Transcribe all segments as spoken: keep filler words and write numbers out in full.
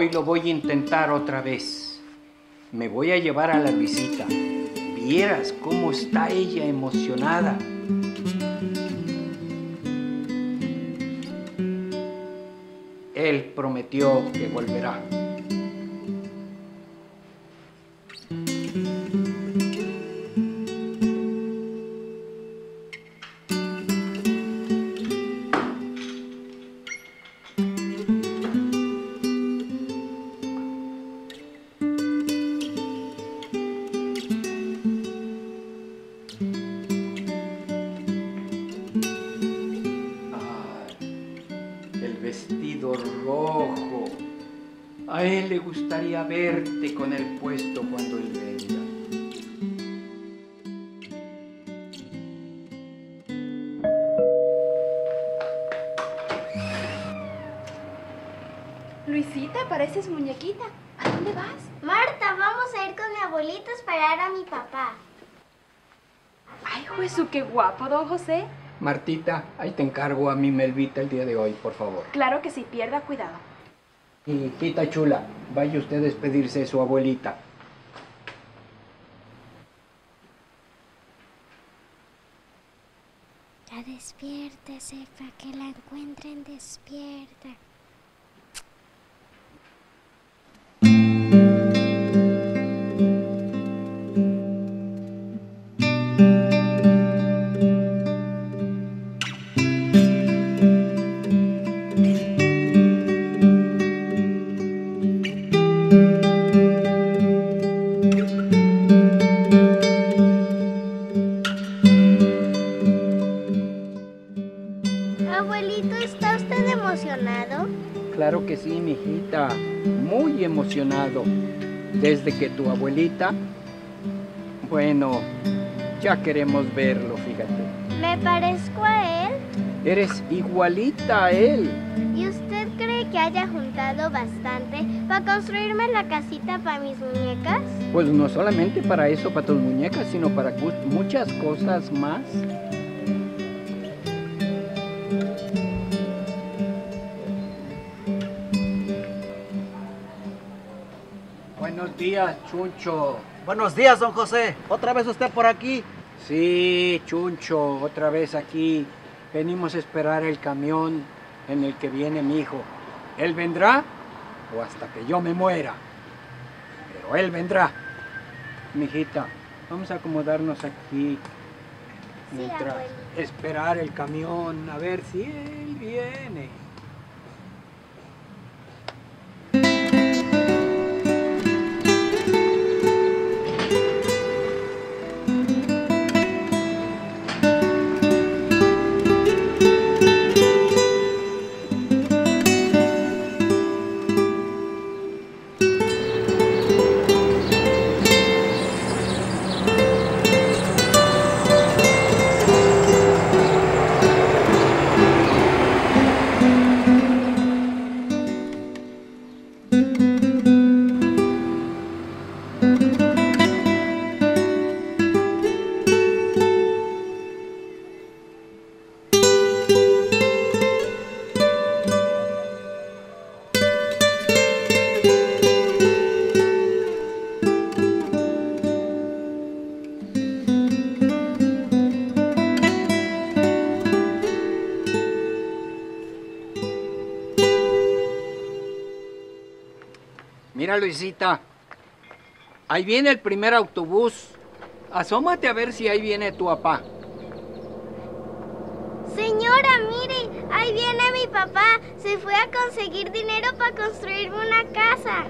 Hoy lo voy a intentar otra vez. Me voy a llevar a la Luisita. Vieras cómo está ella emocionada. Él prometió que volverá. Vestido rojo. A él le gustaría verte con el puesto cuando él venga. Luisita, pareces muñequita. ¿A dónde vas? Marta, vamos a ir con mi abuelito a esperar a mi papá. Ay, Jesús, qué guapo, don José. Martita, ahí te encargo a mi Melvita el día de hoy, por favor. Claro que sí, pierda cuidado. Hijita chula, vaya usted a despedirse de su abuelita. Ya despiértese para que la encuentren despierta. Abuelito, ¿está usted emocionado? Claro que sí, mijita. Muy emocionado. Desde que tu abuelita... Bueno, ya queremos verlo, fíjate. ¿Me parezco a él? Eres igualita a él. ¿Y usted cree que haya juntado bastante para construirme la casita para mis muñecas? Pues no solamente para eso, para tus muñecas, sino para muchas cosas más. Buenos días, Chuncho. Buenos días, don José. ¿Otra vez usted por aquí? Sí, Chuncho, otra vez aquí. Venimos a esperar el camión en el que viene mi hijo. ¿Él vendrá o hasta que yo me muera? Pero él vendrá. Mijita, vamos a acomodarnos aquí mientras sí, esperar el camión, a ver si él viene. Mira, Luisita, ahí viene el primer autobús. Asómate a ver si ahí viene tu papá. Señora, mire, ahí viene mi papá. Se fue a conseguir dinero para construirme una casa.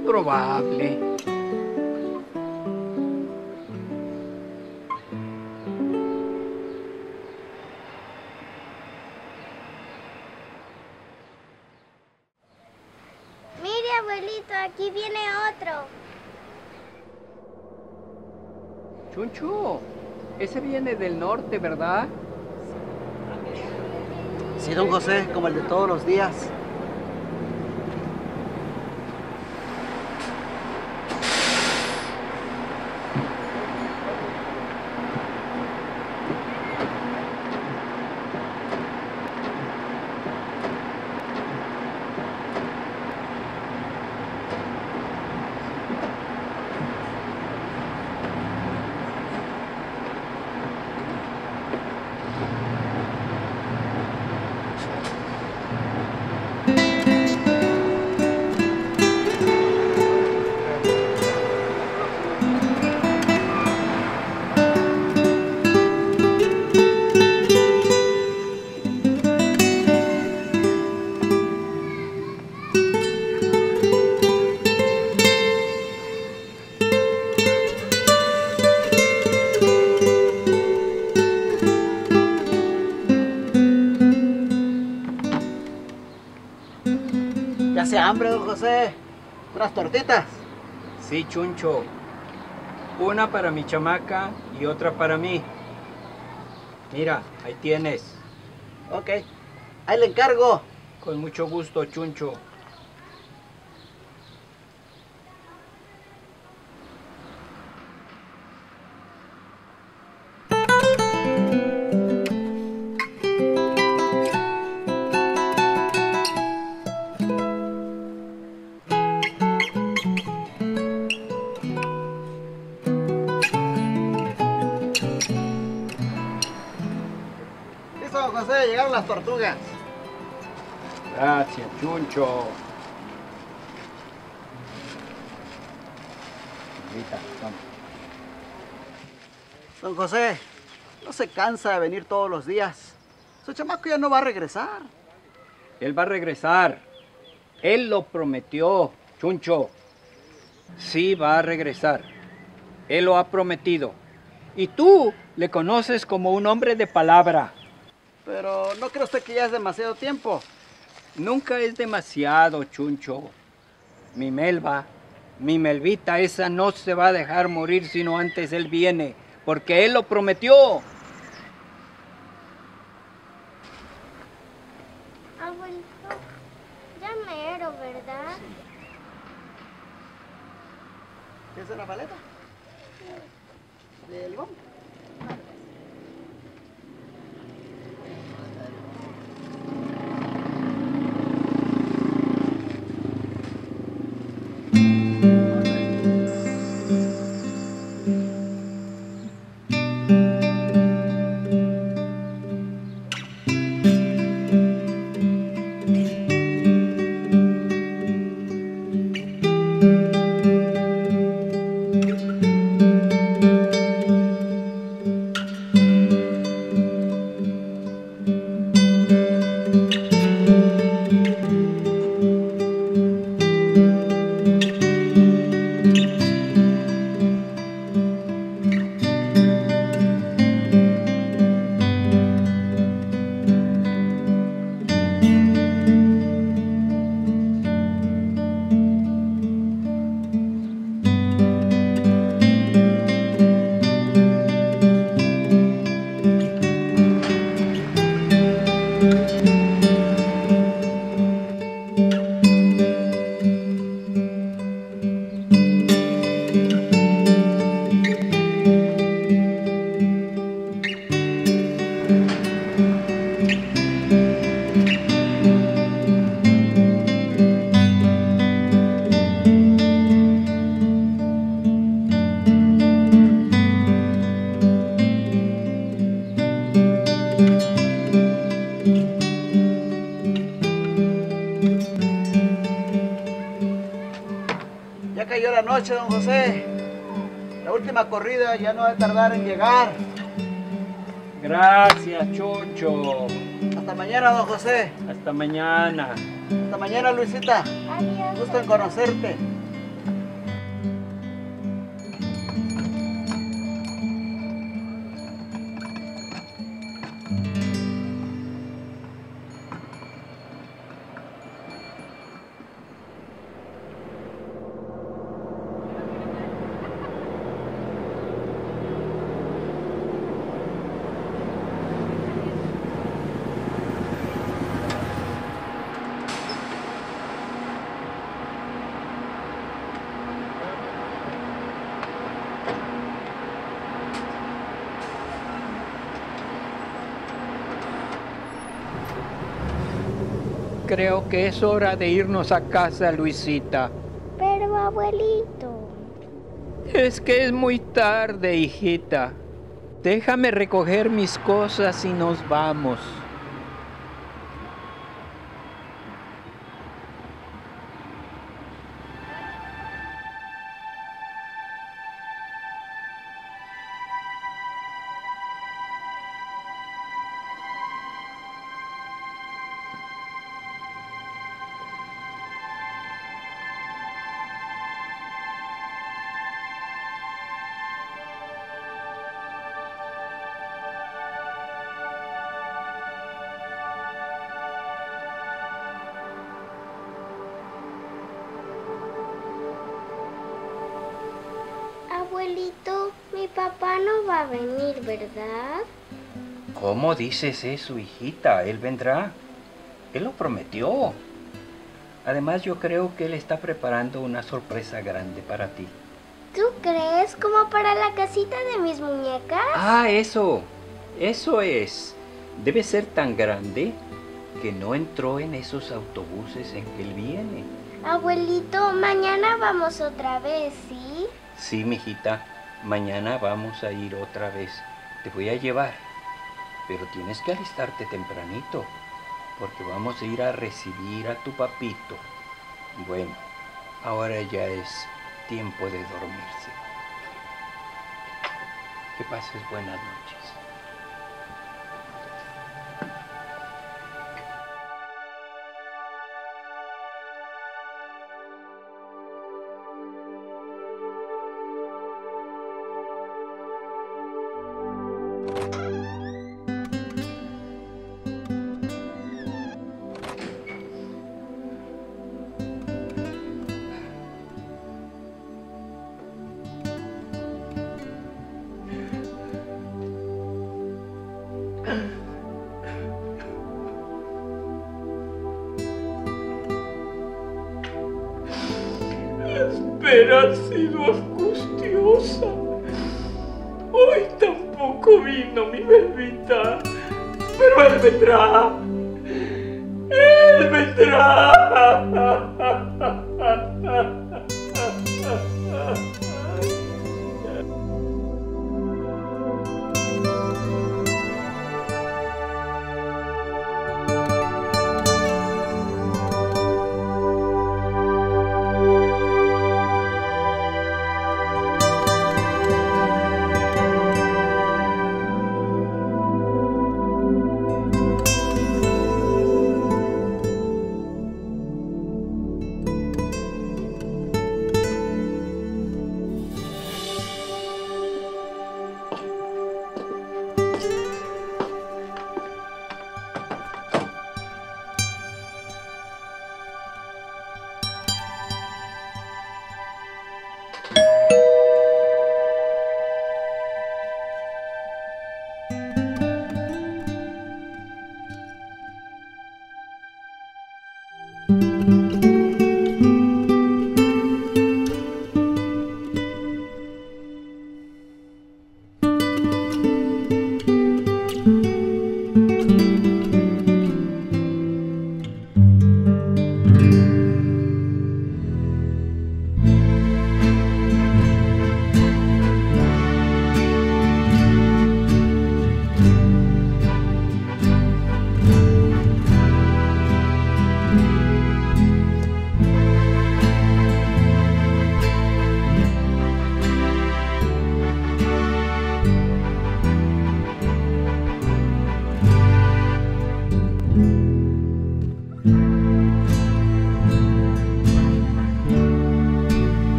probable. Mire, abuelito, aquí viene otro. Chuncho, ese viene del norte, ¿verdad? Sí, don José, como el de todos los días. Ya hace hambre, don José. Unas tortitas. Sí, Chuncho. Una para mi chamaca y otra para mí. Mira, ahí tienes. Ok, ahí le encargo. Con mucho gusto, Chuncho. Listo, don José, llegaron las tortugas. Gracias, Chuncho. Ahorita, vamos. Don José, no se cansa de venir todos los días. Su chamaco ya no va a regresar. Él va a regresar. Él lo prometió, Chuncho. Sí va a regresar. Él lo ha prometido. Y tú le conoces como un hombre de palabra. Pero ¿no cree usted que ya es demasiado tiempo? Nunca es demasiado, Chuncho. Mi Melba, mi Melvita, esa no se va a dejar morir sino antes él viene, porque él lo prometió. Abuelito, ya mero, ¿verdad? ¿Qué es una paleta? ¿De limón? Ya cayó la noche, don José. La última corrida ya no va a tardar en llegar. Gracias, Chuncho. Hasta mañana, don José. Hasta mañana. Hasta mañana, Luisita. Adiós. Gusto en conocerte. creo que es hora de irnos a casa, Luisita. Pero, abuelito... Es que es muy tarde, hijita. Déjame recoger mis cosas y nos vamos. Abuelito, mi papá no va a venir, ¿verdad? ¿Cómo dices eso, hijita? Él vendrá. Él lo prometió. Además, yo creo que él está preparando una sorpresa grande para ti. ¿Tú crees? ¿Como para la casita de mis muñecas? Ah, eso. Eso es. Debe ser tan grande que no entró en esos autobuses en que él viene. Abuelito, mañana vamos otra vez, ¿sí? Sí, mijita. Mañana vamos a ir otra vez. Te voy a llevar. Pero tienes que alistarte tempranito, porque vamos a ir a recibir a tu papito. Bueno, ahora ya es tiempo de dormirse. Que pases buenas noches. Espera ha sido angustiosa. Hoy tampoco vino mi bebita, pero él vendrá. Él vendrá.